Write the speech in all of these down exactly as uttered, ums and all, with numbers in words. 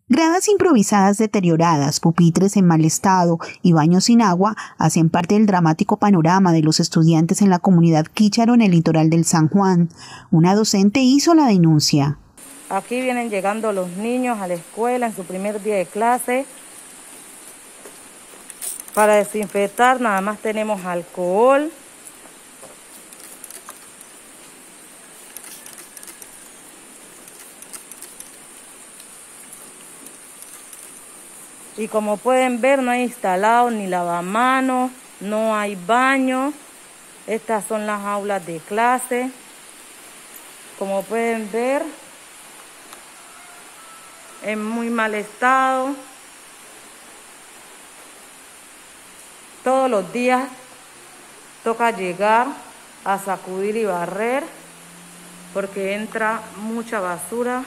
Gradas improvisadas deterioradas, pupitres en mal estado y baños sin agua hacen parte del dramático panorama de los estudiantes en la comunidad Quícharo en el litoral del San Juan. Una docente hizo la denuncia. Aquí vienen llegando los niños a la escuela en su primer día de clase. Para desinfectar nada más tenemos alcohol. Y como pueden ver, no hay instalado ni lavamanos, no hay baño. Estas son las aulas de clase. Como pueden ver, en muy mal estado. Todos los días toca llegar a sacudir y barrer porque entra mucha basura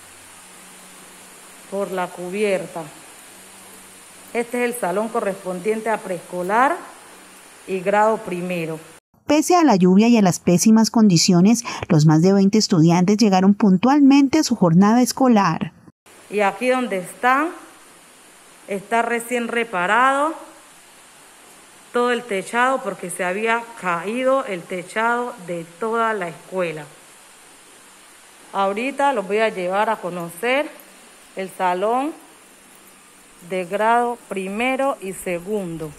por la cubierta. Este es el salón correspondiente a preescolar y grado primero. Pese a la lluvia y a las pésimas condiciones, los más de veinte estudiantes llegaron puntualmente a su jornada escolar. Y aquí donde están, está recién reparado todo el techado porque se había caído el techado de toda la escuela. Ahorita los voy a llevar a conocer el salón de grado primero y segundo.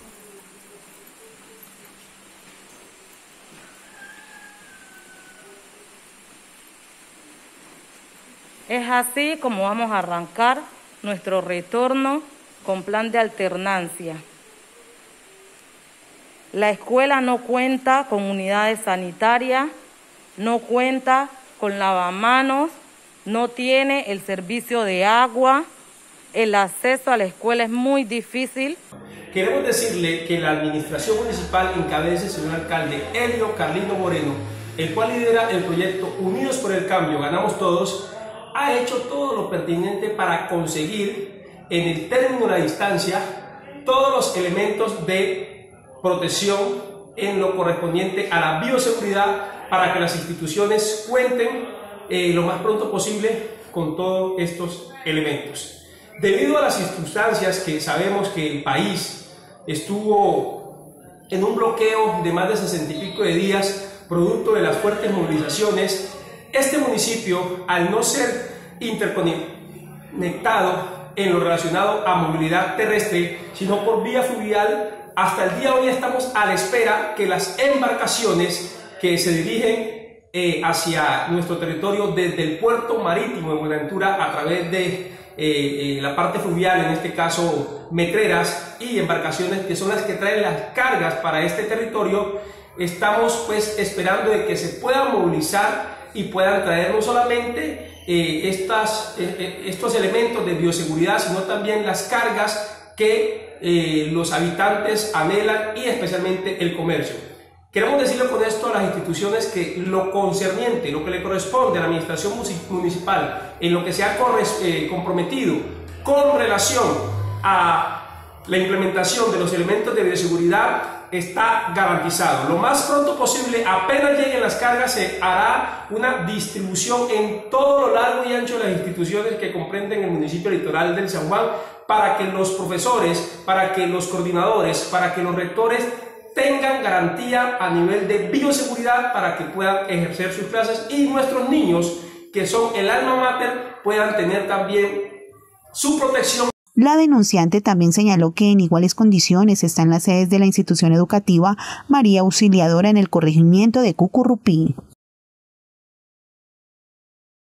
Es así como vamos a arrancar nuestro retorno con plan de alternancia. La escuela no cuenta con unidades sanitarias, no cuenta con lavamanos, no tiene el servicio de agua. El acceso a la escuela es muy difícil. Queremos decirle que la administración municipal encabeza el señor alcalde Helio Carlino Moreno, el cual lidera el proyecto Unidos por el Cambio, Ganamos Todos, ha hecho todo lo pertinente para conseguir en el término de la distancia todos los elementos de protección en lo correspondiente a la bioseguridad para que las instituciones cuenten eh, lo más pronto posible con todos estos elementos. Debido a las circunstancias que sabemos que el país estuvo en un bloqueo de más de sesenta y pico de días, producto de las fuertes movilizaciones, este municipio, al no ser interconectado en lo relacionado a movilidad terrestre, sino por vía fluvial, hasta el día de hoy estamos a la espera que las embarcaciones que se dirigen eh, hacia nuestro territorio desde el puerto marítimo de Buenaventura a través de Eh, eh, la parte fluvial, en este caso metreras y embarcaciones que son las que traen las cargas para este territorio, estamos pues esperando de que se puedan movilizar y puedan traer no solamente eh, estas, eh, estos elementos de bioseguridad, sino también las cargas que eh, los habitantes anhelan y especialmente el comercio. Queremos decirle con esto a las instituciones que lo concerniente, lo que le corresponde a la administración municipal, en lo que se ha eh, comprometido con relación a la implementación de los elementos de bioseguridad está garantizado. Lo más pronto posible, apenas lleguen las cargas, se hará una distribución en todo lo largo y ancho de las instituciones que comprenden el municipio litoral del San Juan, para que los profesores, para que los coordinadores, para que los rectores tengan garantía a nivel de bioseguridad para que puedan ejercer sus clases y nuestros niños, que son el alma mater, puedan tener también su protección. La denunciante también señaló que en iguales condiciones están las sedes de la institución educativa María Auxiliadora en el corregimiento de Cucurrupí.